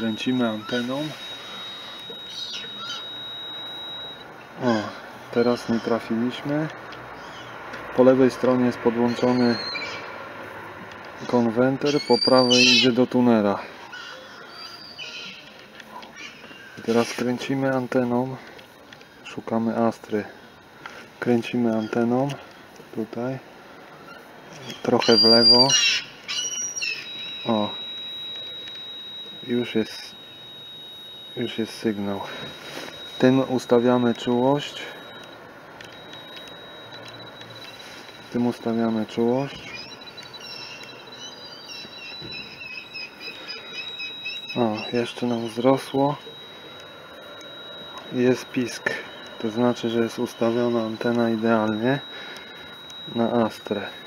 Kręcimy anteną. O, teraz nie trafiliśmy. Po lewej stronie jest podłączony konwenter, po prawej idzie do tunera. I teraz kręcimy anteną. Szukamy Astry. Kręcimy anteną. Tutaj. Trochę w lewo. O. Już jest sygnał. Tym ustawiamy czułość. O, jeszcze nam wzrosło. Jest pisk. To znaczy, że jest ustawiona antena idealnie na Astrę.